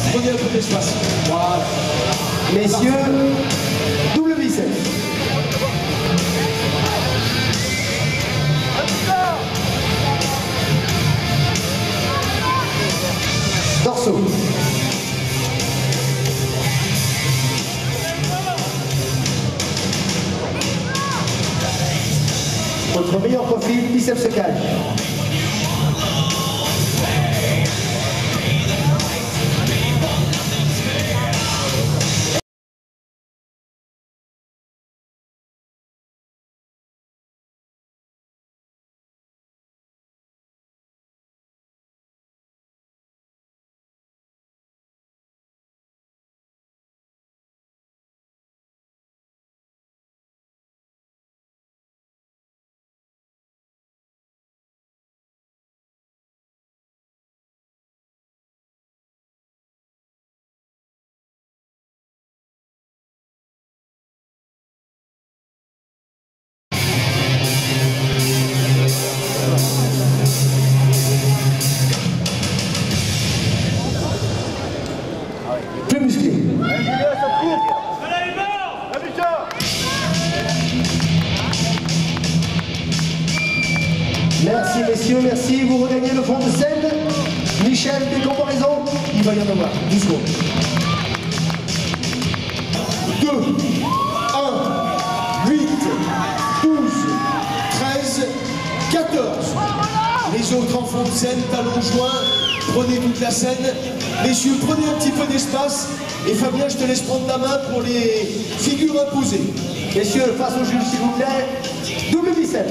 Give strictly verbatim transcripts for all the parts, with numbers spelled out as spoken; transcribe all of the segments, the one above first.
Prenez un peu d'espace. Voilà. Messieurs, double biceps. Torso. Votre meilleur profil, biceps se cage. Plus musclé. Merci messieurs, merci. Vous regagnez le fond de scène. Michel, des comparaisons, il va y en avoir. douze deux, un, huit, douze, treize, quatorze. Les autres en fond de scène, talons joints, prenez toute la scène. Messieurs, prenez un petit peu d'espace. Et Fabien, je te laisse prendre la main pour les figures imposées. Messieurs, face au juge s'il vous plaît. Double biceps.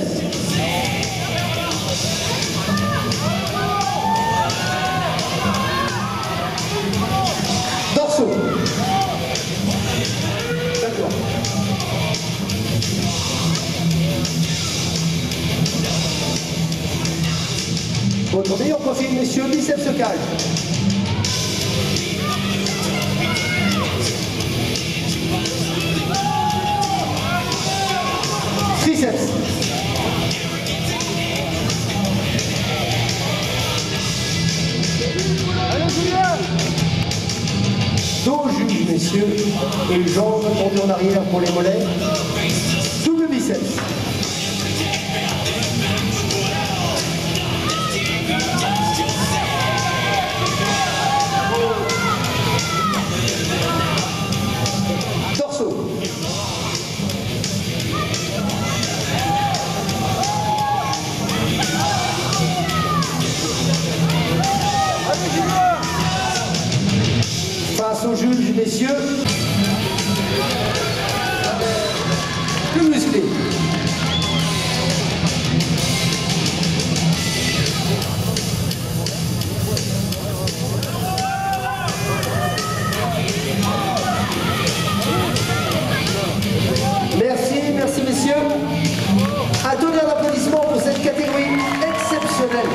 Dorso. D'accord. Votre meilleur profil, messieurs, biceps se cage. Triceps. Dos juge, messieurs, et jambes tombées en arrière pour les mollets. Double biceps. Torso. Face au juge, messieurs. Plus musclé. Merci, merci messieurs. Un tonnerre d'applaudissements pour cette catégorie exceptionnelle.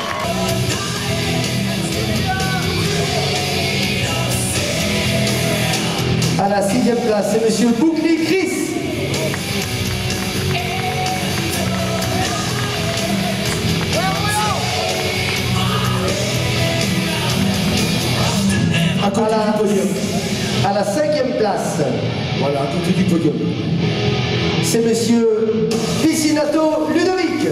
À la sixième place, c'est monsieur Boucli Chris. À côté À la, du podium. à la cinquième place, Voilà, à côté du podium. c'est monsieur Piscinato Ludovic.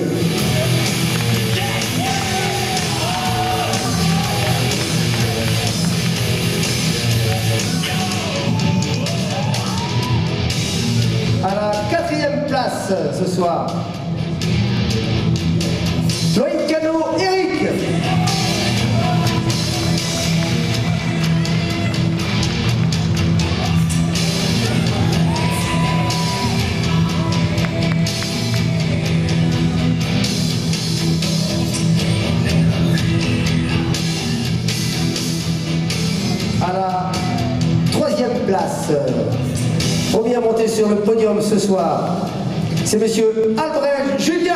À la quatrième place ce soir, Loïc Cano Eric. À la troisième place, premier à monter sur le podium ce soir, c'est monsieur Albrecht Julien.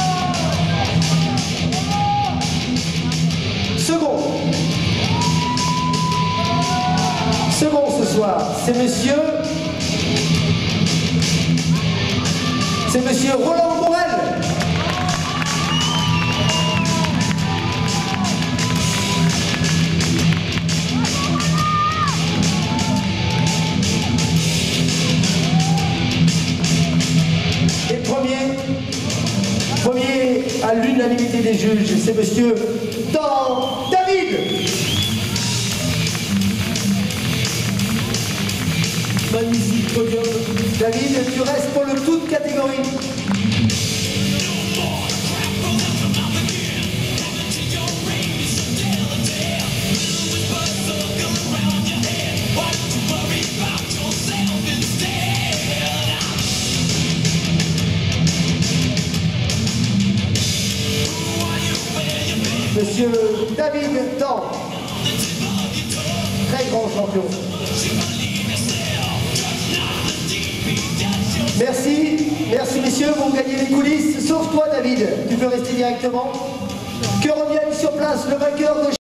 Second, Second ce soir, c'est monsieur... C'est monsieur Roland Morel. Et premier, premier à l'unanimité des juges, c'est monsieur Dan David. Magnifique podium. David, tu restes pour le toute catégorie. Monsieur David Dan, très grand champion. Merci, merci messieurs, vous gagnez les coulisses, sauf toi David, tu peux rester directement. Que revienne sur place le vainqueur de